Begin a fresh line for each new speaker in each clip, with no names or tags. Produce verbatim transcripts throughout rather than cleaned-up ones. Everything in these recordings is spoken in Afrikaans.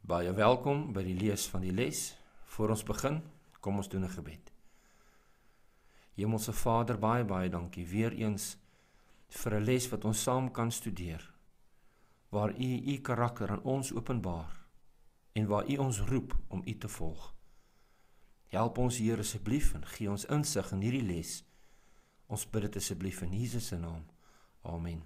Baie welkom by die lees van die les. Voor ons begin, kom ons doen 'n gebed. Hemelse Vader, baie baie dankie weer eens vir 'n les wat ons saam kan studeer, waar U U karakter aan ons openbaar en waar U ons roep om U te volg. Help ons Here asseblief en gee ons insig in hierdie les. Ons bid dit asseblief in Jesus se naam. Amen.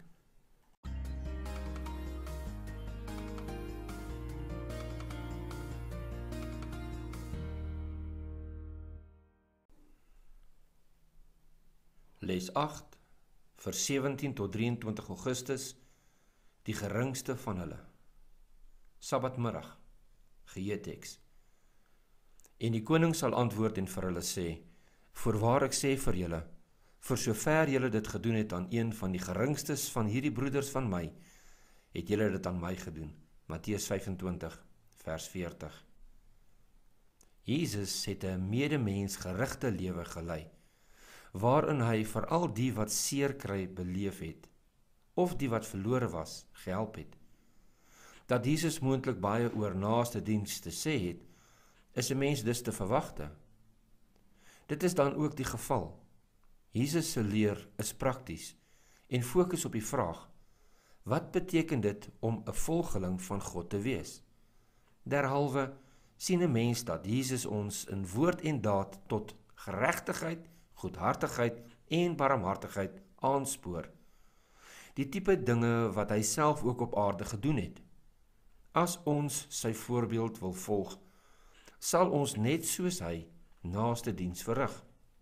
Les agt vir sewentien tot drieëntwintig Augustus, die geringste van hulle. Sabbatmiddag, geheeteks. En die koning sal antwoord en vir hulle sê, voorwaar ek sê vir julle, vir sover julle dit gedoen het aan een van die geringstes van hierdie broeders van my, het julle dit aan my gedoen. Matteus vyfentwintig, vers veertig. Jesus het 'n medemens gerigte lewe gelei, waarin hy vir al die wat seer kry beleef het, of die wat verlore was, gehelp het. Dat Jesus moontlik baie oor naaste diens te sê het, is 'n mens dus te verwagte. Dit is dan ook die geval. Jesus se leer is prakties en fokus op die vraag, wat beteken dit om 'n volgeling van God te wees? Derhalwe sien 'n mens dat Jesus ons in woord en daad tot geregtigheid, goedhartigheid en barmhartigheid aanspoor. Die tipe dinge wat hy self ook op aarde gedoen het. As ons sy voorbeeld wil volg, sal ons net soos hy naaste diens verrig.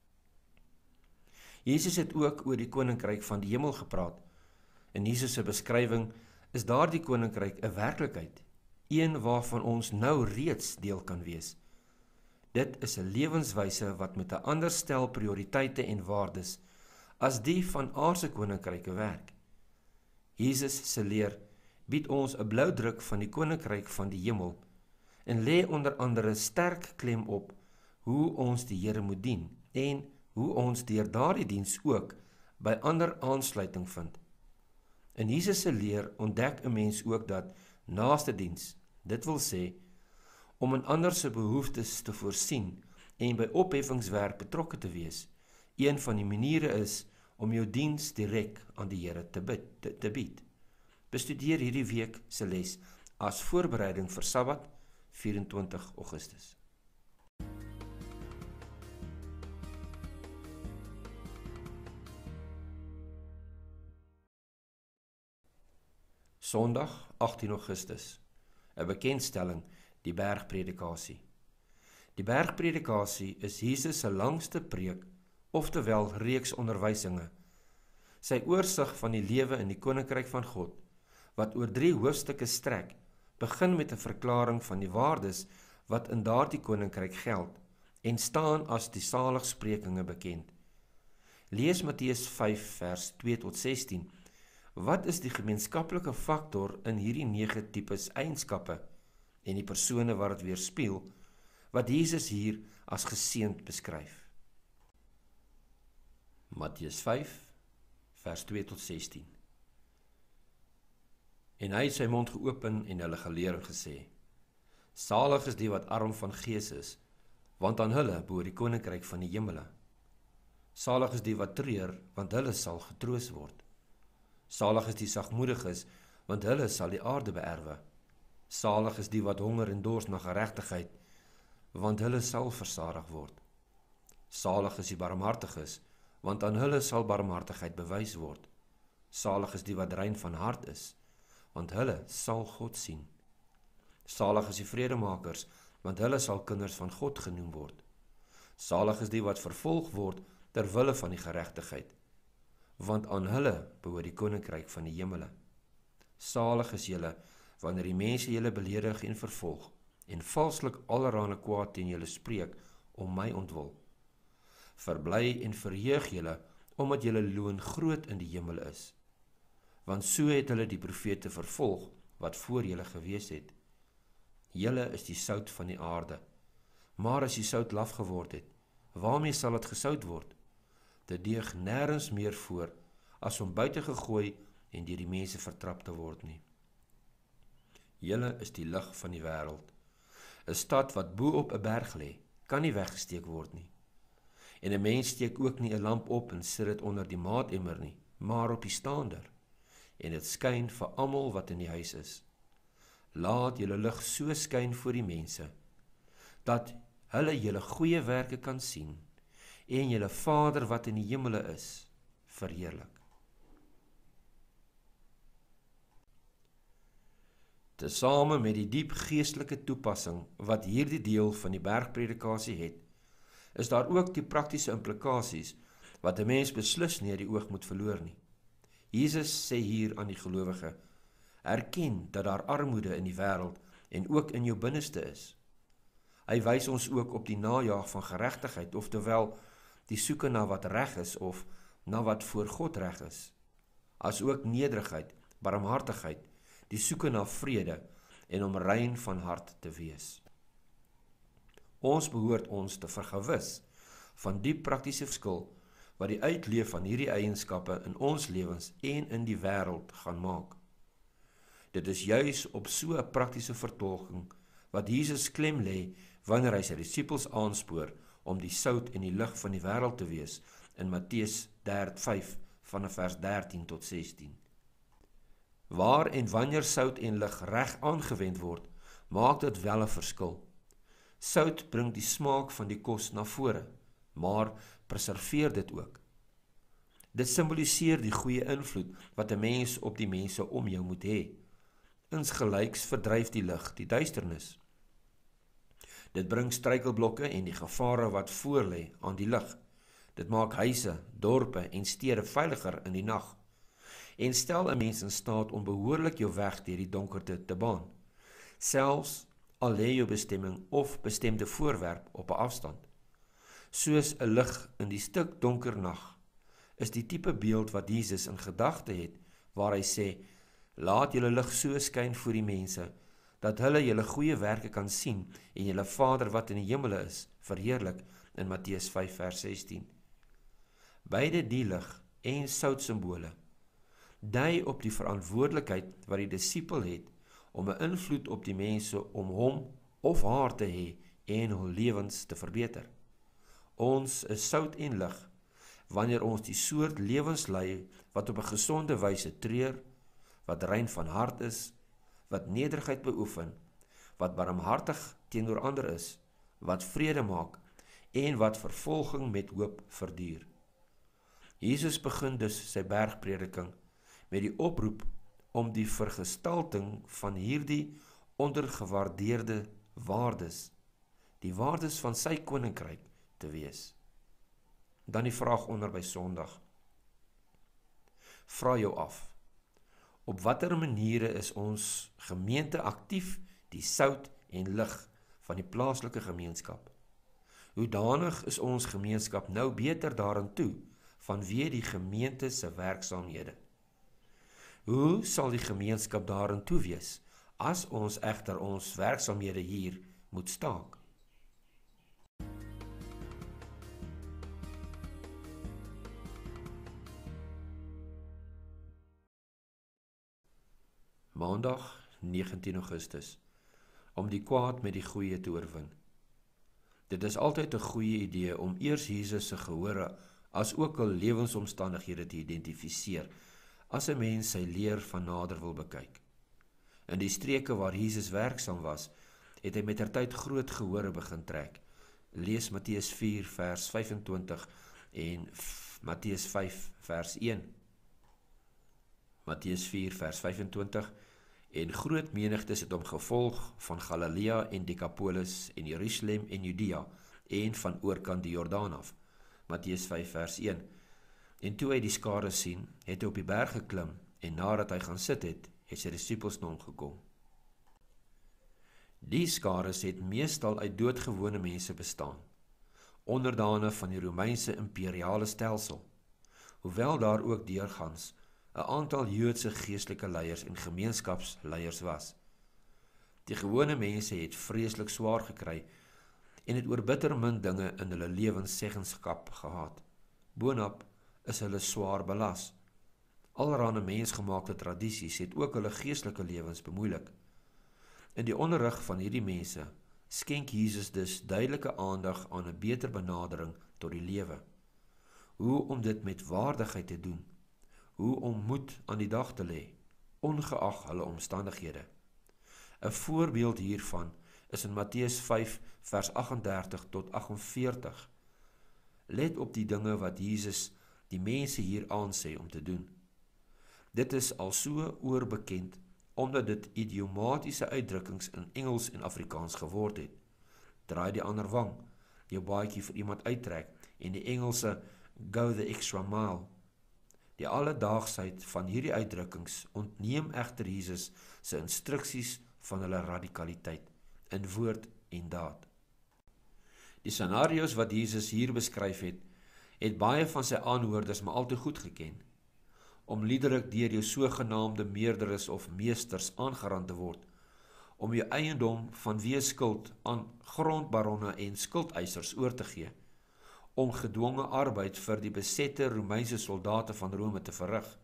Jesus het ook oor die koninkryk van die hemel gepraat. In Jesus se beskrywing is daardie koninkryk 'n werklikheid, een waarvan ons nou reeds deel kan wees. Dit is 'n lewenswyse wat met 'n ander stel prioriteite en waardes as die van aardse koninkryke werk. Jesus se leer bied ons 'n bloudruk van die koninkryk van die hemel en lê onder andere sterk klem op hoe ons die Here moet dien en hoe ons deur daardie diens ook by ander aansluiting vind. In Jesus se leer ontdek 'n mens ook dat naaste diens, dit wil sê, om in ander se behoeftes te voorsien en by opheffingswerk betrokke te wees, een van die maniere is om jou diens direk aan die Here te bid, te, te bied. Bestudeer hierdie week se les as voorbereiding vir Sabbat, vyf-en-twintig Augustus. Sondag, agttien Augustus, 'n bekendstelling, die bergpredikasie. Die bergpredikasie is Jesus se langste preek, oftewel reeks onderwysinge. Sy oorsig van die lewe in die koninkryk van God, wat oor drie hoofstukke strek, begin met 'n verklaring van die waardes wat in daardie koninkryk geld en staan as die saligsprekinge bekend. Lees Matteus vyf vers twee tot sestien. Wat is die gemeenskaplike faktor in hierdie nege tipes eienskappe en die persone wat dit weerspieël, wat Jesus hier as geseënd beskryf? Matteus vyf vers twee tot sestien. En hy het sy mond geopen en hulle geleer en gesê, salig is die wat arm van gees is, want aan hulle behoort die koninkryk van die hemele. Salig is die wat treur, want hulle sal getroos word. Salig is die sagmoediges, want hulle sal die aarde beerwe. Salig is die wat honger en dors na geregtigheid, want hulle sal versadig word. Salig is die barmhartiges, want aan hulle sal barmhartigheid bewys word. Salig is die wat rein van hart is, want hulle sal God sien. Salig is die vredemakers, want hulle sal kinders van God genoem word. Salig is die wat vervolg word ter wille van die geregtigheid, want aan hulle behoort die koninkryk van die hemele. Salig is julle, wanneer die mense julle beledig en vervolg, en valslik allerhande kwaad teen julle spreek, om my ontwil. Verbly en verheug julle, omdat julle loon groot in die hemel is. Want so het hulle die profete vervolg, wat voor julle gewees het. Julle is die sout van die aarde, maar as die sout laf geword het, waarmee sal het gesout word? Dit deeg nêrens meer voor, as om buite gegooi en deur die mense vertrap te word nie. Julle is die lig van die wêreld. 'n Stad wat bo op 'n berg lê, kan nie weggesteek word nie. En 'n mens steek ook nie 'n lamp op en sit dit onder die maatemmer nie, maar op die staander. En dit skyn vir almal wat in die huis is. Laat julle lig so skyn voor die mense, dat hulle julle goeie werke kan sien, en julle Vader wat in die hemele is, verheerlik. Tesame met die diep geestelike toepassing wat hierdie deel van die bergpredikasie het, is daar ook die praktiese implikasies wat 'n mens beslis nie uit die oog moet verloor nie. Jesus sê hier aan die gelowige, erken dat daar armoede in die wêreld en ook in jou binneste is. Hy wys ons ook op die najaag van geregtigheid, oftewel die soeke na wat reg is of na wat voor God reg is, as ook nederigheid, barmhartigheid, die soeke na vrede en om rein van hart te wees. Ons behoort ons te vergewis van die praktiese verskil wat die uitleef van hierdie eienskappe in ons lewens en in die wêreld gaan maak. Dit is juis op so 'n praktiese vertolking wat Jesus klem lê wanneer hy sy disippels aanspoor om die sout en die lig van die wêreld te wees in Matteus vyf vanaf vers dertien tot sestien. Waar en wanneer sout en lig reg aangewend word, maak dit wel 'n verskil. Sout bring die smaak van die kos na vore, maar preserveer dit ook. Dit simboliseer die goeie invloed wat 'n mens op die mense om jou moet hê. Insgelyks verdryf die lig die duisternis. Dit bring struikelblokke en die gevare wat voorlê aan die lig. Dit maak huise, dorpe en stede veiliger in die nag en stel 'n mens in staat om behoorlik jou weg deur die donkerte te baan, selfs al lê jou bestemming of bestemde voorwerp op 'n afstand. Soos 'n lig in die stik donker nag, is die tipe beeld wat Jesus in gedagte het, waar hy sê, laat julle lig so skyn voor die mense, dat hulle julle goeie werke kan sien en julle Vader wat in die hemele is, verheerlik in Matteus vyf vers sestien. Beide die lig en sout simbole dui op die verantwoordelikheid wat die disipel het om 'n invloed op die mense om hom of haar te hê en hul lewens te verbeter. Ons is sout en lig wanneer ons die soort lewens lei wat op 'n gesonde wyse treur, wat rein van hart is, wat nederigheid beoefen, wat barmhartig teenoor ander is, wat vrede maak en wat vervolging met hoop verduur. Jesus begin dus sy bergprediking met die oproep om die vergestalting van hierdie ondergewaardeerde waardes, die waardes van sy koninkryk te wees. Dan die vraag onder by Sondag. Vra jou af, op watter maniere is ons gemeente aktief die sout en lig van die plaaslike gemeenskap? Hoedanig is ons gemeenskap nou beter daarin toe vanweë die gemeente se werksaamhede? Hoe sal die gemeenskap daarin toe wees as ons egter ons werksaamhede hier moet staak? Maandag negentien Augustus, om die kwaad met die goeie te oorwin. Dit is altyd 'n goeie idee om eers Jesus se gehore as ook al lewensomstandighede te identifiseer, as 'n mens sy leer van nader wil bekyk. In die streke waar Jesus werksaam was, het hy mettertyd groot gehore begin trek. Lees Matteus vier vers vyfentwintig en Matteus vyf vers een. Matteus vier vers vyfentwintig, en groot menigtes het hom gevolg van Galilea en Decapolis en Jerusalem en Judea en van oorkant die Jordaan af. Matteus vyf vers een. En toe hy die skare sien, het hy op die berg geklim en nadat hy gaan sit het, het sy disippels na hom gekom. Die skare het meestal uit doodgewone mense bestaan, onderdane van die Romeinse imperiale stelsel, hoewel daar ook deurgangs 'n aantal Joodse geestelike leiers en gemeenskapsleiers was. Die gewone mense het vreeslik swaar gekry en het oor bitter min dinge in hulle lewens seggenskap gehad. Boonop is hulle swaar belas. Allerhande mensgemaakte tradisies het ook hulle geestelike lewens bemoeilik. In die onderrig van hierdie mense skenk Jesus dus duidelike aandag aan 'n beter benadering tot die lewe. Hoe om dit met waardigheid te doen, hoe om moed aan die dag te lê, ongeag hulle omstandighede. 'n Voorbeeld hiervan is in Matteus vyf vers agt en dertig tot agt en veertig. Let op die dinge wat Jesus die mense hier aansê om te doen. Dit is al so oorbekend, omdat dit idiomatiese uitdrukkings in Engels en Afrikaans geword het. Draai die ander wang, jou baadjie vir iemand uittrek, en die Engelse go the extra mile. Die alledaagsheid van hierdie uitdrukkings ontneem egter Jesus se instruksies van hulle radikaliteit, in woord en daad. Die scenario's wat Jesus hier beskryf het, het baie van sy aanhoorders maar al te goed geken. Om liderlik deur jou sogenaamde meerderes of meesters aangerand te word, om jou eiendom vanweë skuld aan grondbaronne en skuldeisers oor te gee, om gedwonge arbeid vir die besette Romeinse soldate van Rome te verrig.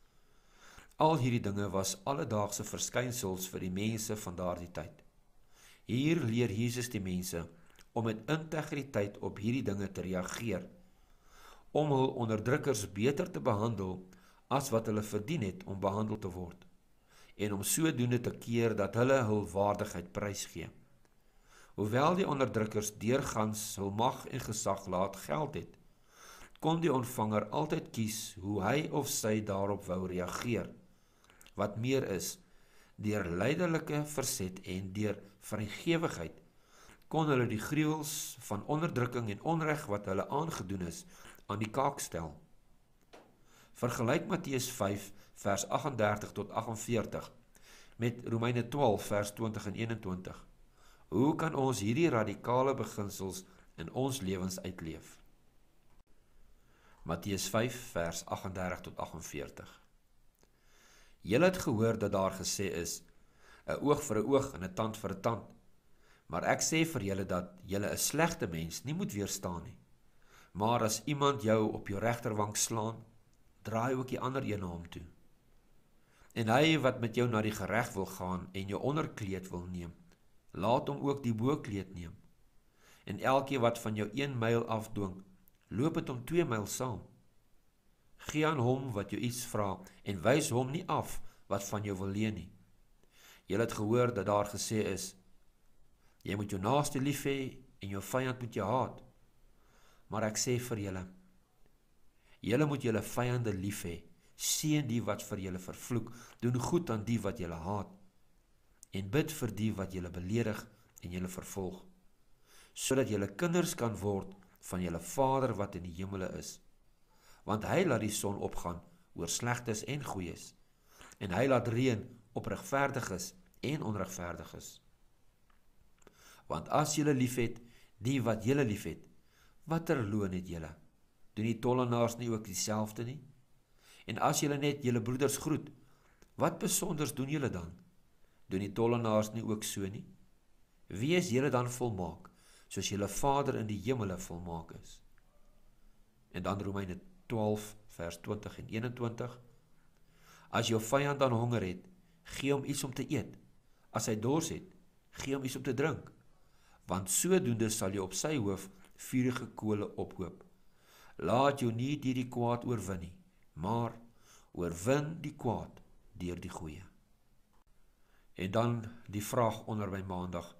Al hierdie dinge was alledaagse verskynsels vir die mense van daardie tyd. Hier leer Jesus die mense om met integriteit op hierdie dinge te reageer, om hul onderdrukkers beter te behandel as wat hulle verdien het om behandel te word, en om sodoende te keer dat hulle hul waardigheid prysgee. Hoewel die onderdrukkers deurgangs hul mag en gesag laat geld het, kon die ontvanger altyd kies hoe hy of sy daarop wou reageer. Wat meer is, deur leiderlike verset en deur vrygewigheid kon hulle die gruwels van onderdrukking en onreg wat hulle aangedoen is, aan die kaak stel. Vergelyk Matteus vyf vers agt en dertig tot agt en veertig met Romeine twaalf vers twintig en eenentwintig. Hoe kan ons hierdie radikale beginsels in ons lewens uitleef? Matteus vyf vers agt en dertig tot agt en veertig. Julle het gehoor dat daar gesê is, 'n oog vir 'n oog en 'n tand vir 'n tand. Maar ek sê vir julle dat julle 'n slegte mens nie moet weerstaan nie. Maar as iemand jou op jou regterwang slaan, draai ook die ander een na hom toe. En hy wat met jou na die gereg wil gaan en jou onderkleed wil neem, laat hom ook die bokleed neem. En elkeen wat van jou een myl afdwing, loop het om twee myl saam. Gee aan hom wat jou iets vra en wys hom nie af wat van jou wil leen nie. Julle het gehoor dat daar gesê is, jy moet jou naaste lief hê en jou vyand moet jou haat. Maar ek sê vir julle, julle moet julle vyande lief hê, seën die wat vir julle vervloek, doen goed aan die wat julle haat, en bid vir die wat julle beledig en julle vervolg, sodat julle kinders kan word van julle Vader wat in die hemele is. Want hy laat die son opgaan oor slegtes en goeies, en hy laat reën op regverdiges en onregverdiges. Want as julle liefhet die wat julle liefhet, watter loon het julle? Doen die tollenaars nie ook dieselfde nie? En as julle net julle broeders groet, wat besonders doen julle dan? Doen die tollenaars nie ook so nie? Wees julle dan volmaak, soos julle Vader in die hemele volmaak is. En dan Romeine twaalf vers twintig en eenentwintig. As jou vyand dan honger het, gee hom iets om te eet. As hy dors het, gee hom iets om te drink. Want sodoende sal jy op sy hoof vurige kole ophoop. Laat jou nie deur die kwaad oorwin nie, maar oorwin die kwaad deur die goeie. En dan die vraag onder by maandag.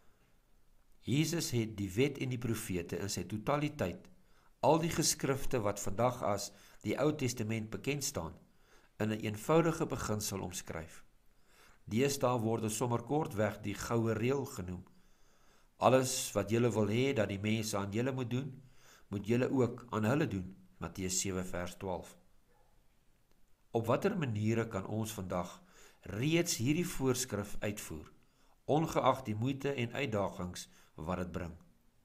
Jesus het die wet en die profete in sy totaliteit, al die geskrifte wat vandag as die Ou Testament bekend staan, in 'n eenvoudige beginsel omskryf. Deesdae word dit sommer kortweg die goue reël genoem. Alles wat julle wil hê dat die mense aan julle moet doen, moet julle ook aan hulle doen, Matteus sewe vers twaalf. Op watter maniere kan ons vandag reeds hierdie voorskrif uitvoer, ongeag die moeite en uitdagings wat dit bring?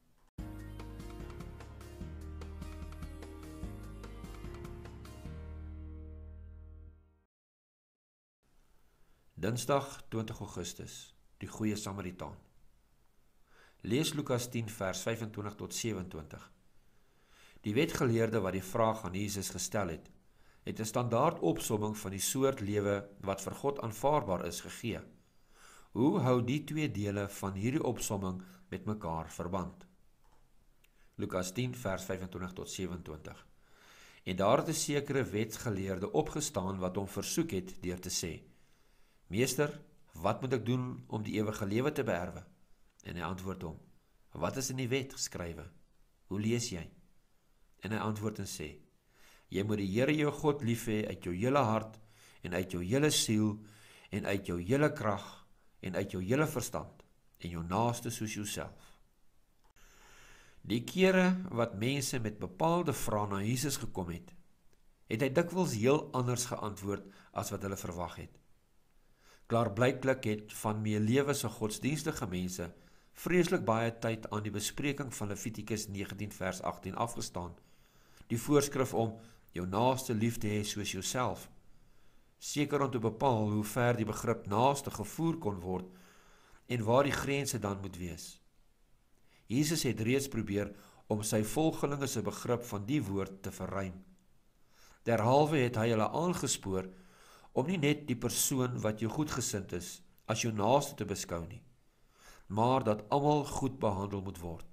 Dinsdag twintig Augustus, die goeie Samaritaan. Lees Lukas tien vers vyfentwintig tot sewenentwintig. Die wetgeleerde wat die vraag aan Jesus gestel het, het 'n standaard opsomming van die soort lewe wat vir God aanvaarbaar is gegee. Hoe hou die twee dele van hierdie opsomming met mekaar verband? Lukas tien vers vyfentwintig tot sewenentwintig. En daar het 'n sekere wetsgeleerde opgestaan wat hom versoek het deur te sê: Meester, wat moet ek doen om die ewige lewe te beerwe? En hy antwoord hom: Wat is in die wet geskrywe? Hoe lees jy? En hy antwoord en sê: Jy moet die Here jou God lief hê uit jou hele hart en uit jou hele siel en uit jou hele krag en uit jou hele verstand en jou naaste soos jouself. Die kere wat mense met bepaalde vrae na Jesus gekom het, het hy dikwels heel anders geantwoord as wat hulle verwag het. Klaarblyklik het van meelewese godsdienstige mense vreeslik baie tyd aan die bespreking van Levitikus negentien vers agttien afgestaan, die voorskrif om jou naaste lief te hê soos jouself, seker om te bepaal hoe ver die begrip naaste gevoer kon word en waar die grense dan moet wees. Jesus het reeds probeer om sy volgelinge se begrip van die woord te verruim. Derhalwe het hy hulle aangespoor om nie net die persoon wat jou goedgesind is as jou naaste te beskou nie, maar dat almal goed behandel moet word.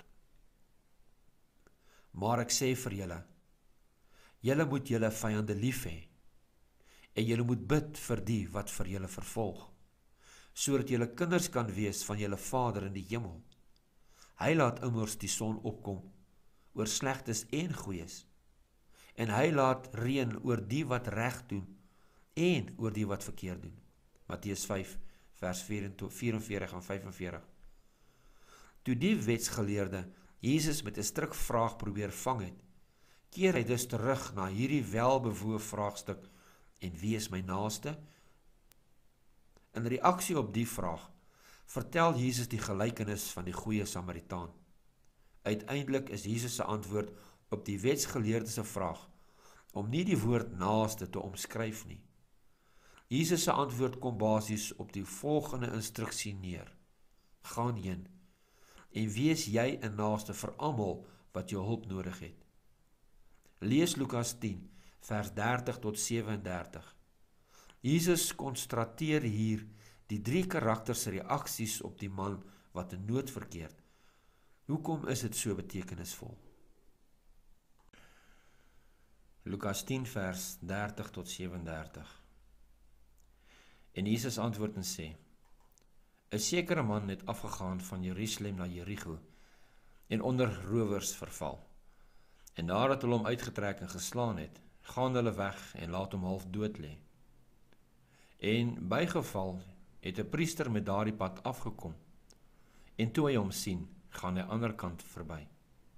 Maar ek sê vir julle, julle moet julle vyande lief hê, en julle moet bid vir die wat vir julle vervolg, sodat julle kinders kan wees van julle Vader in die hemel. Hy laat immers die son opkom oor slegtes en goeies, en hy laat reën oor die wat reg doen en oor die wat verkeerd doen. Matteus vyf vers vierenveertig en vyfenveertig. Toe die wetsgeleerde Jesus met 'n strik vraag probeer vang het, keer hy dus terug na hierdie welbewoë vraagstuk: en wie is my naaste? In reaksie op die vraag vertel Jesus die gelykenis van die goeie Samaritaan. Uiteindelik is Jesus se antwoord op die wetsgeleerde se vraag om nie die woord naaste te omskryf nie. Jesus se antwoord kom basies op die volgende instruksie neer: gaan heen en wees jy 'n naaste vir almal wat jou hulp nodig het. Lees Lukas tien vers dertig tot sewendertig. Jesus konstateer hier die drie karakters se reaksies op die man wat in nood verkeer. Hoekom is dit so betekenisvol? Lukas tien vers dertig tot sewendertig. En Jesus antwoord en sê: 'n sekere man het afgegaan van Jerusalem na Jerigo en onder rowers verval. En nadat hulle hom uitgetrek en geslaan het, gaan hulle weg en laat hom half dood lê. En bygeval het 'n priester met daardie pad afgekom, en toe hy hom sien, gaan hy aan die ander kant verby.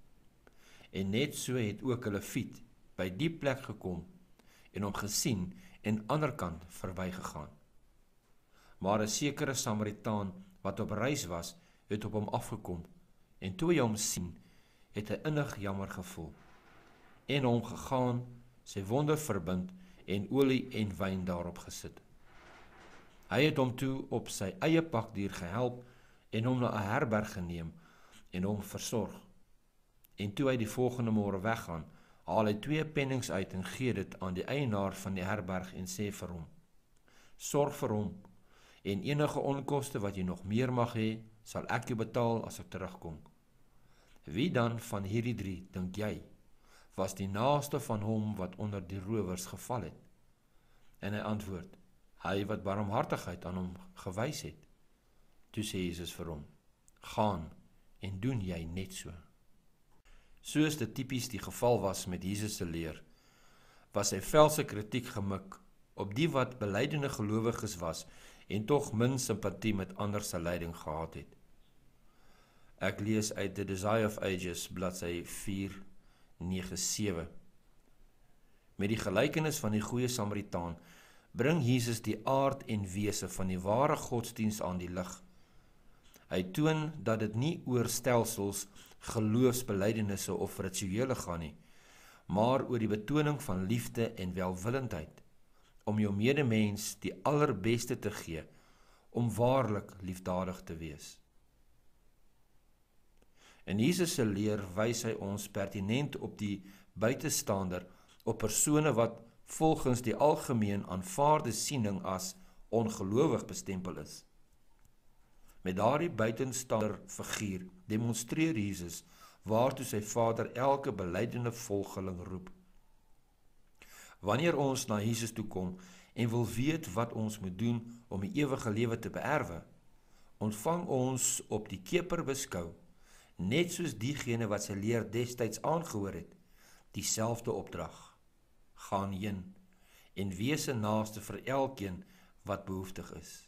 En net so het ook 'n Lewiet by die plek gekom en hom gesien en ander kant verby gegaan. Maar 'n sekere Samaritaan wat op reis was, het op hom afgekom, en toe hy hom sien, het hy innig jammer gevoel, en hom gegaan, sy wonde verbind en olie en wyn daarop gesit. Hy het hom toe op sy eie pakdier gehelp en hom na 'n herberg geneem en hom versorg. En toe hy die volgende môre weggaan, haal hy twee pennings uit en gee dit aan die eienaar van die herberg en sê vir hom: sorg vir hom, en enige onkoste wat jy nog meer mag hê, sal ek jou betaal as ek terugkom. Wie dan van hierdie drie, dink jy, was die naaste van hom wat onder die rowers geval het? En hy antwoord: hy wat barmhartigheid aan hom gewys het. Toe sê Jesus vir hom: gaan en doen jy net so. Soos dit tipies die geval was met Jesus se leer, was sy velse kritiek gemik op die wat belydende gelowiges was en tog min simpatie met ander se lyding gehad het. Ek lees uit The Desire of Ages, bladsy vier nege sewe. Met die gelykenis van die goeie Samaritaan bring Jesus die aard en wese van die ware godsdiens aan die lig. Hy toon dat dit nie oor stelsels, geloofsbelydenisse of rituele gaan nie, maar oor die betoning van liefde en welwillendheid, om jou medemens die allerbeste te gee, om waarlik liefdadig te wees. In Jesus se leer wys hy ons pertinent op die buitestander, op persone wat volgens die algemeen aanvaarde siening as ongelowig bestempel is. Met daardie buitenstander figuur demonstreer Jesus waartoe sy Vader elke belydenende volgeling roep. Wanneer ons na Jesus toe kom en wil weet wat ons moet doen om die ewige lewe te beerwe, ontvang ons op die keper beskou, net soos diegene wat sy leer destyds aangehoor het, dieselfde opdrag. Gaan heen en wees 'n naaste vir elkeen wat behoeftig is.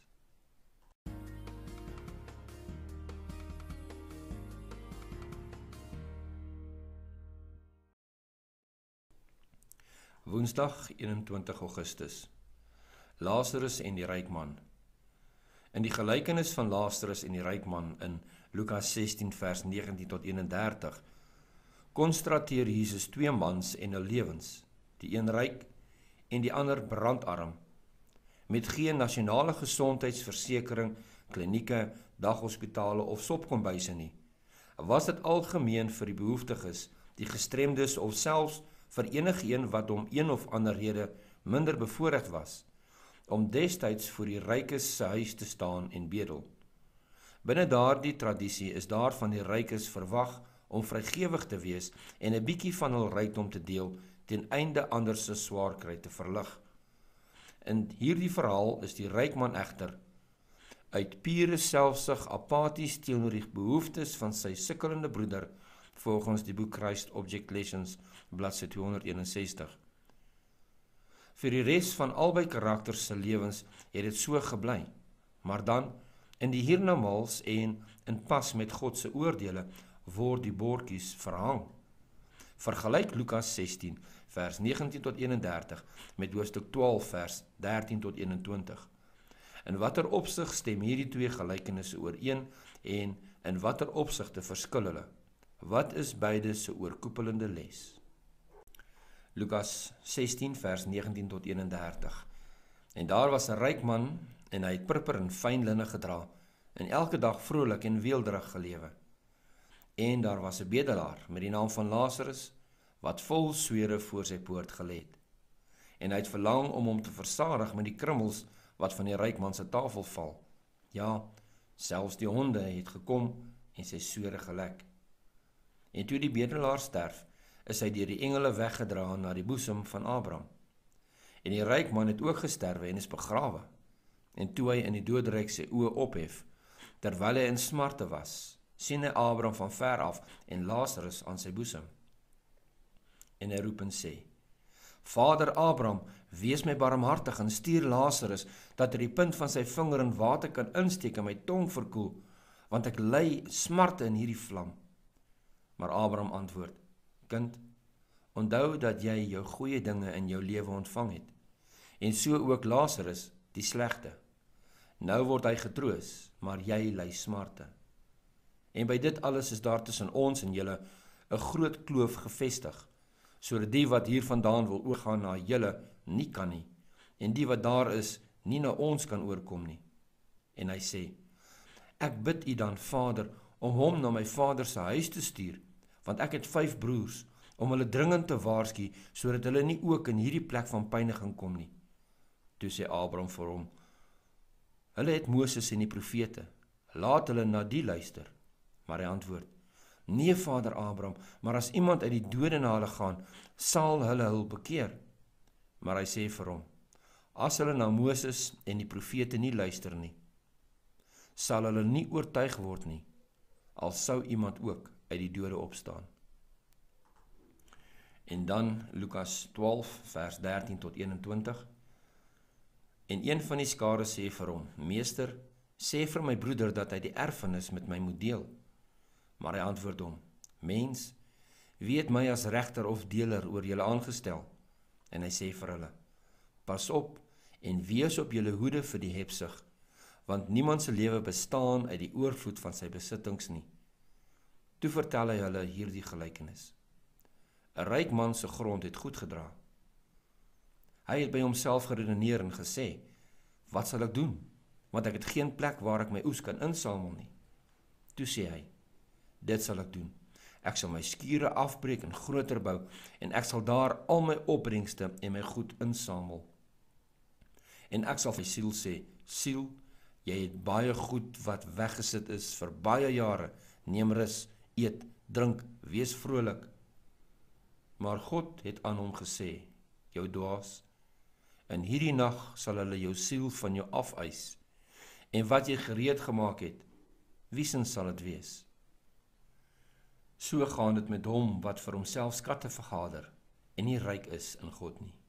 Woensdag eenentwintig Augustus. Lazarus en die ryk man. In die gelykenis van Lazarus en die ryk man in Lukas sestien vers negentien tot eenendertig konstateer Jesus twee mans en hul lewens, die een ryk en die ander brandarm, met geen nasionale gesondheidsversekering, klinieke, daghospitale of sopkombuise nie. Was dit algemeen vir die behoeftiges, die gestremdes of selfs vir enigeen wat om een of ander rede minder bevoorreg was, om destyds voor die rykes se huis te staan en bedel. Binne daardie tradisie is daar van die rykes verwag om vrygewig te wees en 'n bietjie van hul rykdom te deel ten einde ander se swaar kry te verlig. In hierdie verhaal is die ryk man egter uit pure selfsug apaties teenoor die behoeftes van sy sukkelende broeder, volgens die boek Christ Object Lessons, bladsy tweehonderdeenensestig. Vir die res van albei karakters se lewens het dit so gebly, maar dan, in die hiernamaals en in pas met God se oordeele, word die bordjies verhang. Vergelyk Lukas sestien vers negentien tot eenendertig met hoofstuk twaalf vers dertien tot eenentwintig. In watter opsig stem hierdie twee gelykenisse ooreen en in watter opsigte verskil hulle? Wat is beide se oorkoepelende les? Lukas sestien vers negentien tot eenendertig. En daar was 'n ryk man en hy het purper en fyn linne gedra en elke dag vrolik en weelderig gelewe. En daar was 'n bedelaar met die naam van Lazarus wat vol swere voor sy poort gelê het. En hy het verlang om hom te versadig met die krummels wat van die ryk man se tafel val. Ja, selfs die honde het gekom en sy swere gelek. En toe die bedelaar sterf, is hy deur die engele weggedra na die boesem van Abraham. En die ryk man het ook gesterwe en is begrawe. En toe hy in die doodryk sy oë ophef, terwyl hy in smarte was, sien hy Abraham van ver af en Lazarus aan sy boesem. En hy roep en sê: Vader Abraham, wees my barmhartig en stuur Lazarus, dat hy die punt van sy vinger in water kan insteek en my tong verkoel, want ek ly smarte in hierdie vlam. Maar Abraham antwoord: Kind, onthou dat jy jou goeie dinge in jou lewe ontvang het, en so ook Lazarus die slegte. Nou word hy getroos, maar jy ly smarte. En by dit alles is daar tussen ons en julle 'n groot kloof gevestig, sodat die wat hier vandaan wil oorgaan na julle nie kan nie, en die wat daar is nie na ons kan oorkom nie. En hy sê: Ek bid u dan, Vader, om hom na my vader se huis te stuur, want ek het vyf broers, om hulle dringend te waarsku, sodat hulle nie ook in hierdie plek van pyniging kom nie. Toe sê Abraham vir hom: Hulle het Moses en die profete, laat hulle na die luister. Maar hy antwoord: Nee, Vader Abraham, maar as iemand uit die dode na hulle gaan, sal hulle hul bekeer. Maar hy sê vir hom: As hulle na Moses en die profete nie luister nie, sal hulle nie oortuig word nie, al sou iemand ook uit die dode opstaan. En dan Lukas twaalf vers dertien tot eenentwintig. En een van die skare sê vir hom: Meester, sê vir my broeder dat hy die erfenis met my moet deel. Maar hy antwoord hom: Mens, wie het my as regter of deler oor julle aangestel? En hy sê vir hulle: Pas op en wees op julle hoede vir die hebsug, want niemand se lewe bestaan uit die oorvloed van sy besittings nie. Toe vertel hy hulle hierdie gelykenis. 'n Ryk man se grond het goed gedra. Hy het by homself geredeneer en gesê: Wat sal ek doen? Want ek het geen plek waar ek my oes kan insamel nie. Toe sê hy: Dit sal ek doen. Ek sal my skure afbreek en groter bou, en ek sal daar al my opbrengste en my goed insamel. En ek sal vir my siel sê: Siel, Jy het baie goed wat weggesit is vir baie jare. Neem rus, eet, drink, wees vrolik. Maar God het aan hom gesê, jou dwaas, in hierdie nag sal hulle jou siel van jou afeis, en wat jy gereed gemaak het, wiesens sal het wees? So gaan dit met hom wat vir homself skatte vergader, en nie ryk is in God nie.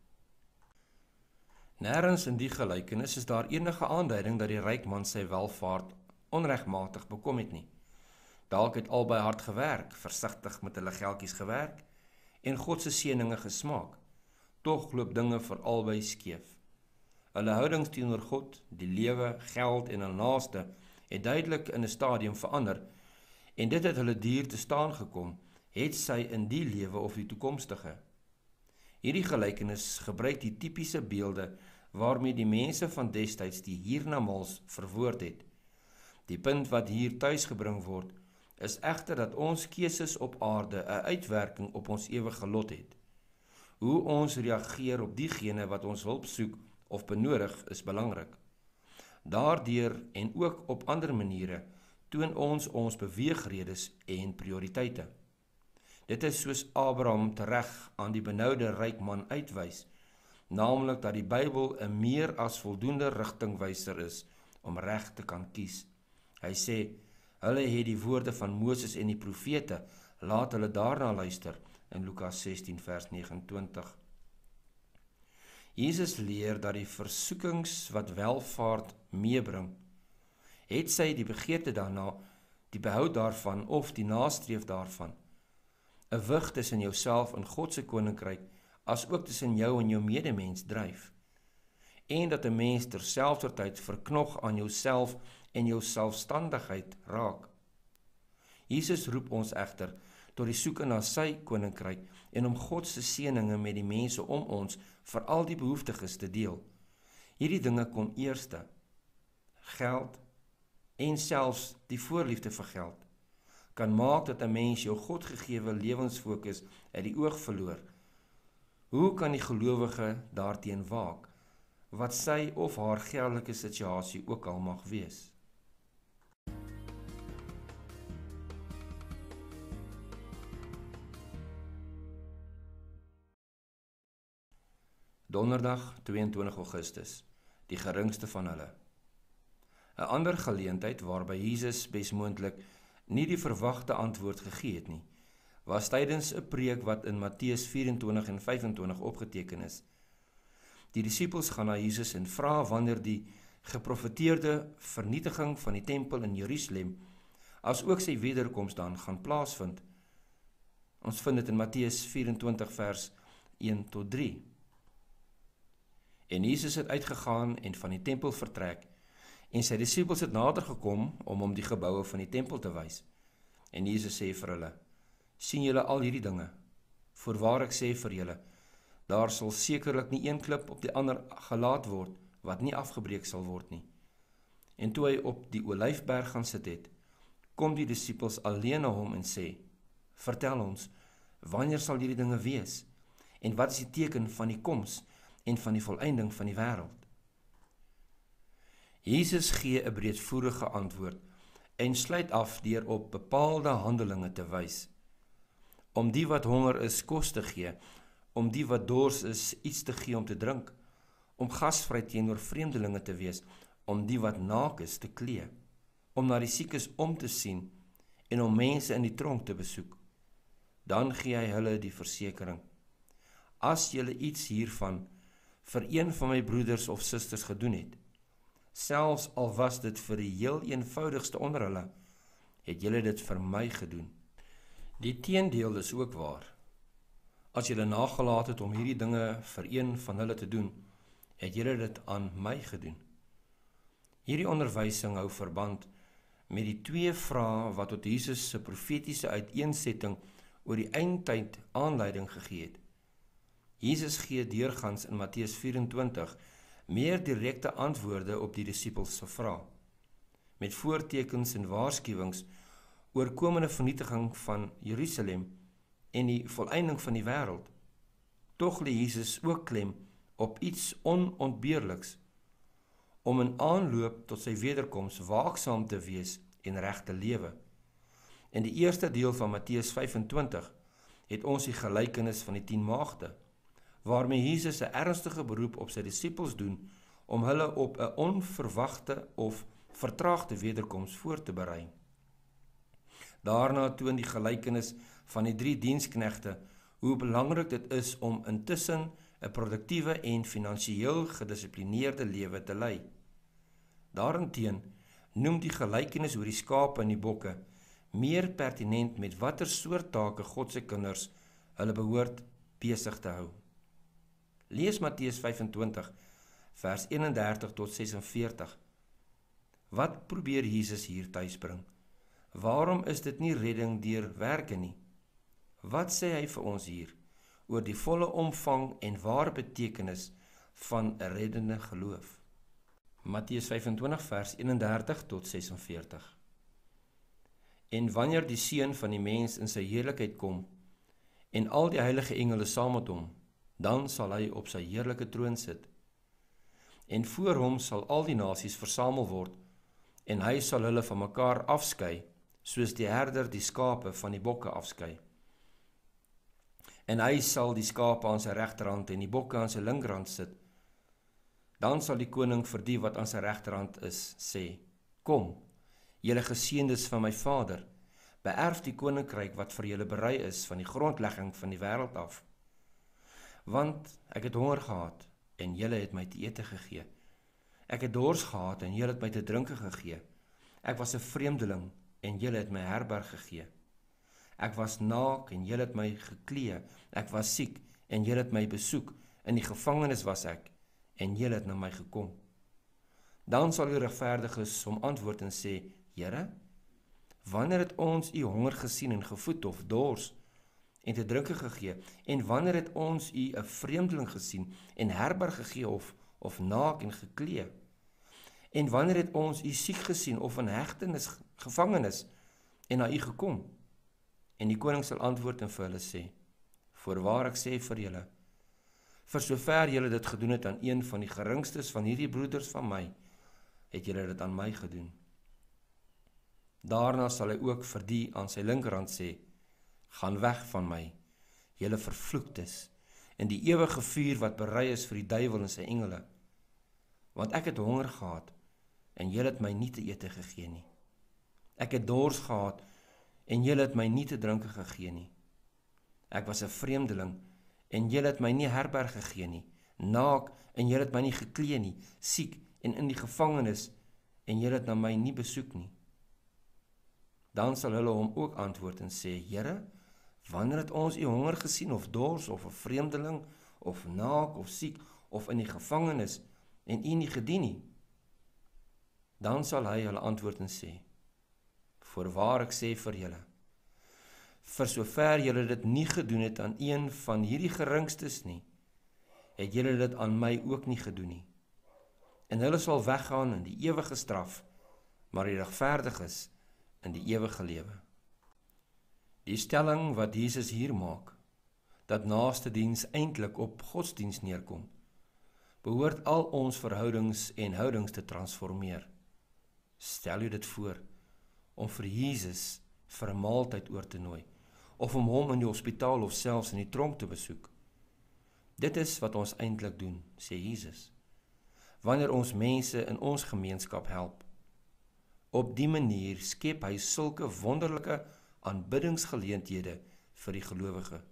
Nêrens in die gelykenis is daar enige aanduiding dat die ryk man sy welvaart onregmatig bekom het nie. Dalk het albei hard gewerk, versigtig met hulle geldjies gewerk, en God se seëninge gesmaak. Tog loop dinge vir albei skeef. Hulle houdings teenoor God, die lewe, geld en hul naaste het duidelik in 'n stadium verander, en dit het hulle duur te staan gekom, het sy in die lewe of die toekomstige. Hierdie gelykenis gebruik die tipiese beelde waarmee die mense van destyds die hiernamaals verwoord het. Die punt wat hier tuisgebring word, is egter dat ons keuses op aarde 'n uitwerking op ons ewige lot het. Hoe ons reageer op diegene wat ons hulp soek of benodig is belangrik. Daardeur en ook op ander maniere toon ons ons beweegredes en prioriteite. Dit is soos Abraham tereg aan die benoude ryk man uitwys, naamlik dat die Bybel 'n meer as voldoende rigtingwyser is om reg te kan kies. Hy sê, hulle het die woorde van Moses en die profete, laat hulle daarna luister, in Lukas sestien vers nege en twintig. Jesus leer dat die versoekings wat welvaart meebring, het sy die begeerte daarna, die behoud daarvan of die nastreef daarvan, 'n wig tussen jouself en God se koninkryk, as ook tussen jou en jou medemens dryf, en dat 'n mens terselfdertyd verknog aan jouself en jou selfstandigheid raak. Jesus roep ons egter tot die soeke na sy koninkryk en om God se seëninge met die mense om ons, vir al die behoeftiges te deel. Hierdie dinge kon eerste, geld en selfs die voorliefde vir geld, kan maak dat 'n mens jou Godgegewe lewensfokus uit die oog verloor. Hoe kan die gelowige daarteen waak, wat sy of haar geldelike situasie ook al mag wees? Donderdag, twee en twintig Augustus, die geringste van hulle. 'n Ander geleentheid waarby Jesus besmoontlik nie die verwagte antwoord gegee het nie, was tydens 'n preek wat in Matteus vyf en twintig en vyf en twintig opgeteken is. Die disippels gaan na Jesus en vra wanneer die geprofeteerde vernietiging van die tempel in Jerusalem, as ook sy wederkoms dan gaan plaasvind. Ons vind dit in Matteus vyf en twintig vers een tot drie. En Jesus het uitgegaan en van die tempel vertrek, en sy disippels het nader gekom om hom die geboue van die tempel te wys. En Jesus sê vir hulle, sien julle al hierdie dinge? Voorwaar ek sê vir julle, daar sal sekerlik nie een klip op die ander gelaat word, wat nie afgebreek sal word nie. En toe hy op die Olyfberg gaan sit het, kom die disippels alleen na hom en sê, vertel ons, wanneer sal hierdie dinge wees? En wat is die teken van die koms en van die volëinding van die wêreld? Jesus gee 'n breedvoerige antwoord en sluit af deur op bepaalde handelinge te wys. Om die wat honger is kos te gee, om die wat dors is iets te gee om te drink, om gasvry teenoor vreemdelinge te wees, om die wat naak is te klee, om na die siekes om te sien en om mense in die tronk te besoek. Dan gee hy hulle die versekering, as julle iets hiervan vir een van my broeders of susters gedoen het, selfs al was dit vir die heel eenvoudigste onder hulle, het julle dit vir my gedoen. Die teendeel is ook waar. As julle nagelaat het om hierdie dinge vir een van hulle te doen, het julle dit aan my gedoen. Hierdie onderwysing hou verband met die twee vrae wat tot Jesus se profetiese uiteensetting oor die eindtyd aanleiding gegee het. Jesus gee deurgangs in Matteus vyf en twintig meer direkte antwoorde op die disippels se vrae, met voortekens en waarskuwings oor komende vernietiging van Jerusalem en die volëinding van die wêreld. Tog lê Jesus ook klem op iets onontbeerliks, om in aanloop tot sy wederkoms waaksaam te wees en reg te lewe. In die eerste deel van Matteus vyfentwintig het ons die gelykenis van die tien maagde, waarmee Jesus 'n ernstige beroep op sy disippels doen om hulle op 'n onverwagte of vertraagde wederkoms voor te berei. Daarna toon die gelykenis van die drie diensknegte hoe belangrik dit is om intussen 'n produktiewe en finansiëel gedissiplineerde lewe te lei. Daarenteen noem die gelykenis oor die skape en die bokke meer pertinent met watter soort take God se kinders hulle behoort besig te hou. Lees Matteus vyfentwintig vers eenendertig tot sesenveertig. Wat probeer Jesus hier tuisbring? Waarom is dit nie redding deur werke nie? Wat sê hy vir ons hier oor die volle omvang en ware betekenis van 'n reddende geloof? Matteus vyfentwintig vers eenendertig tot sesenveertig. En wanneer die Seun van die mens in sy heerlikheid kom en al die heilige engele saam met hom, dan sal hy op sy heerlike troon sit. En voor hom sal al die nasies versamel word, en hy sal hulle van mekaar afskei, soos die herder die skape van die bokke afskei. En hy sal die skape aan sy regterhand en die bokke aan sy linkerhand sit. Dan sal die koning vir die wat aan sy regterhand is, sê, Kom, julle geseëndes van my Vader, beerf die koninkryk wat vir julle berei is van die grondlegging van die wêreld af. Want ek het honger gehad, en julle het my te ete gegee. Ek het dors gehad, en julle het my te drinke gegee. Ek was 'n vreemdeling, en julle het my herberg gegee. Ek was naak, en julle het my geklee. Ek was siek, en julle het my besoek. In die gevangenis was ek, en julle het na my gekom. Dan sal die regverdiges hom antwoord en sê, Here, wanneer het ons u honger gesien en gevoed of dors en te drinke gegee, en wanneer het ons u 'n vreemdeling gesien en herberg gegee of, of naak en geklee? En wanneer het ons u siek gesien of in hegtenis, gevangenis en na u gekom? En die koning sal antwoord en vir hulle sê, Voorwaar ek sê vir julle, vir sover julle dit gedoen het aan een van die geringstes van hierdie broeders van my, het julle dit aan my gedoen. Daarna sal hy ook vir die aan sy linkerhand sê, Gaan weg van my, julle vervloektes, in die ewige vuur wat berei is vir die duiwel en sy engele. Want ek het honger gehad, en julle het my nie te ete gegee nie. Ek het dors gehad, en julle het my nie te drinke gegee nie. Ek was 'n vreemdeling, en julle het my nie herberg gegee nie. Naak, en julle het my nie geklee nie. Siek, en in die gevangenis, en julle het na my nie besoek nie. Dan sal hulle hom ook antwoord en sê, Here, wanneer het ons u honger gesien, of dors, of 'n vreemdeling, of naak, of siek, of in die gevangenis, en u nie gedien nie? Dan sal hy hulle antwoord en sê, Voorwaar ek sê vir julle, vir sover julle dit nie gedoen het aan een van hierdie geringstes nie, het julle dit aan my ook nie gedoen nie. En hulle sal weggaan in die ewige straf, maar die regverdiges in die ewige lewe. Die stelling wat Jesus hier maak, dat naaste diens eintlik op godsdiens neerkom, behoort al ons verhoudings en houdings te transformeer. Stel u dit voor, om vir Jesus vir 'n maaltyd oor te nooi, of om hom in die hospitaal of selfs in die tronk te besoek. Dit is wat ons eintlik doen, sê Jesus, wanneer ons mense in ons gemeenskap help. Op die manier skep hy sulke wonderlike aanbiddingsgeleenthede vir die gelowige.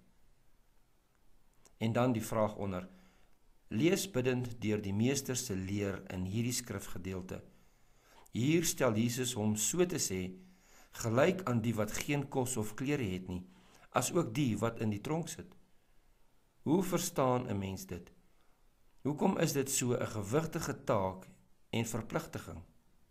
En dan die vraag onder, lees bidend deur die meester se leer in hierdie skrifgedeelte. Hier stel Jesus hom so te sê, gelyk aan die wat geen kos of klere het nie, as ook die wat in die tronk sit. Hoe verstaan 'n mens dit? Hoekom is dit so 'n gewigtige taak en verpligting?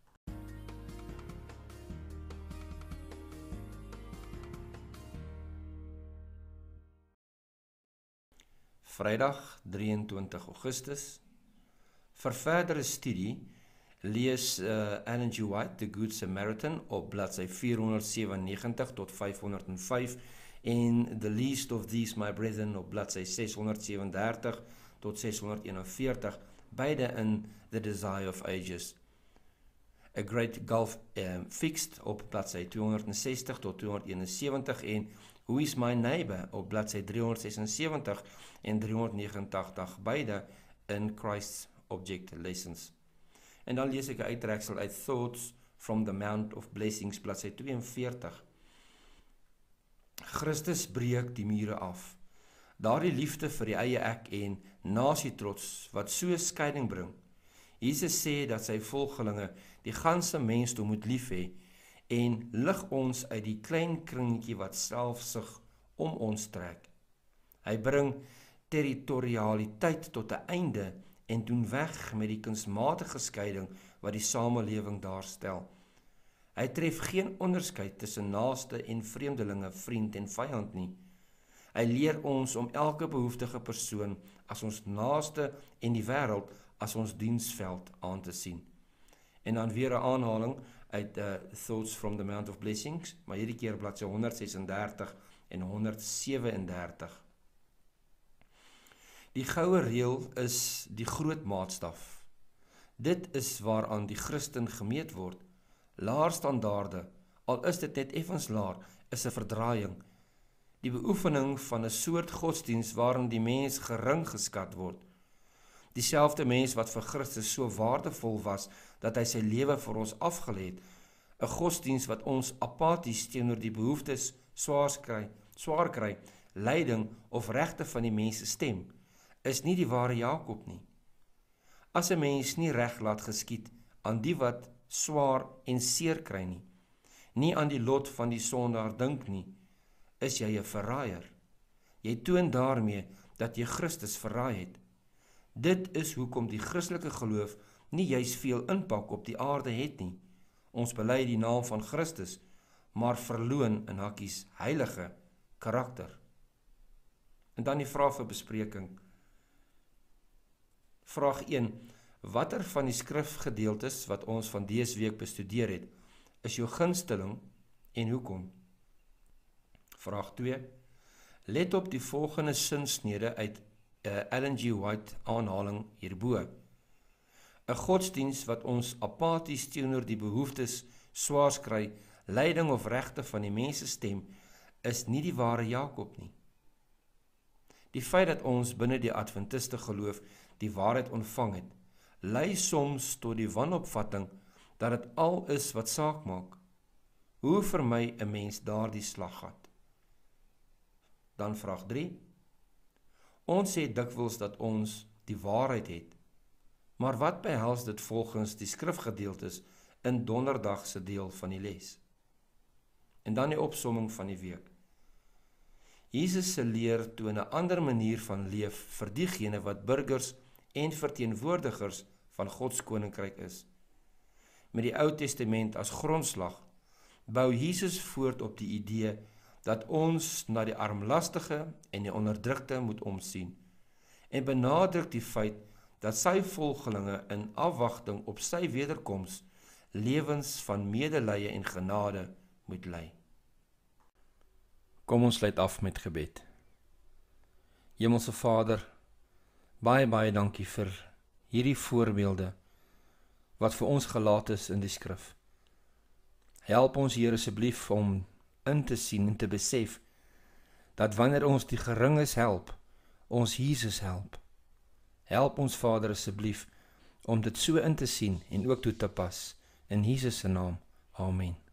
Vrydag drieëntwintig Augustus. Vir verdere studie lees uh, Ellen G. White, The Good Samaritan, op bladsy vierhonderdsewennegentig tot vyfhonderdvyf en The Least of These My Brethren op bladsy seshonderdsewendertig tot seshonderdeenenveertig beide in The Desire of Ages. A Great Gulf um, Fixed op bladsy tweehonderdsestig tot tweehonderdeenensewentig en Who is My Neighbor op bladsy driehonderdsesensewentig en driehonderdnegenentachtig, beide in Christ's Object Lessons. En dan lees ek 'n uittreksel uit Thoughts from the Mount of Blessings, bladsy tweeënveertig. Christus breek die mure af. Daardie liefde vir die eie ek en nasietrots wat so skeiding bring. Jesus sê dat sy volgelinge die ganse mensdom moet lief hê en lig ons uit die klein kringetjie wat selfsug om ons trek. Hy bring territorialiteit tot 'n einde en doen weg met die kunsmatige skeiding wat die samelewing daarstel. Hy tref geen onderskeid tussen naaste en vreemdelinge, vriend en vyand nie. Hy leer ons om elke behoeftige persoon as ons naaste en die wêreld as ons diensveld aan te sien. En dan weer 'n aanhaling uit uh, Thoughts from the Mount of Blessings, maar hierdie keer bladsy honderdsesendertig en honderdsewendertig. Die goue reël is die groot maatstaf. Dit is waaraan die Christen gemeet word. Laer standaarde, al is dit net effens laer, is 'n verdraaiing. Die beoefening van 'n soort godsdiens waarin die mens gering geskat word. Dieselfde mens wat vir Christus so waardevol was, dat hy sy lewe vir ons afgelê het. 'n Godsdiens wat ons apaties teenoor die behoeftes swaar kry, swaar kry, lyding of regte van die mense stem, is nie die ware Jakob nie. As 'n mens nie reg laat geskied aan die wat swaar en seer kry nie, nie aan die lot van die sondaar dink nie, is jy 'n verraaier. Jy toon daarmee dat jy Christus verraai het. Dit is hoekom die Christelike geloof nie juis veel impak op die aarde het nie. Ons bely die naam van Christus, maar verloon in hakkies heilige karakter. En dan die vraag vir bespreking. Vraag een. Watter van die skrifgedeeltes wat ons van dese week bestudeer het, is jou gunsteling en hoekom? Vraag twee. Let op die volgende sinsnede uit uh, Ellen G. White aanhaling hierbo. 'n Godsdiens wat ons apaties teenoor die behoeftes swaars kry, lyding of regte van die mense stem, is nie die ware Jakob nie. Die feit dat ons binne die Adventiste geloof die waarheid ontvang het, lei soms tot die wanopvatting dat dit al is wat saak maak. Hoe vermy 'n mens daardie slaggat? Dan vraag drie. Ons sê dikwels dat ons die waarheid het, maar wat behels dit volgens die skrifgedeeltes in donderdag se deel van die les? En dan die opsomming van die week. Jesus se leer toon 'n ander manier van leef vir diegene wat burgers en verteenwoordigers van God se koninkryk is. Met die Ou Testament as grondslag, bou Jesus voort op die idee dat ons na die armlastige en die onderdrukte moet omsien, en benadruk die feit dat sy volgelinge in afwagting op sy wederkoms lewens van medelee en genade moet lei. Kom ons sluit af met gebed. Hemelse Vader, baie baie dankie vir hierdie voorbeelde wat vir ons gelaat is in die skrif. Help ons Here asseblief om in te sien en te besef dat wanneer ons die geringes help, ons Jesus help. Help ons Vader asseblief om dit so in te sien en ook toe te pas. In Jesus se naam. Amen.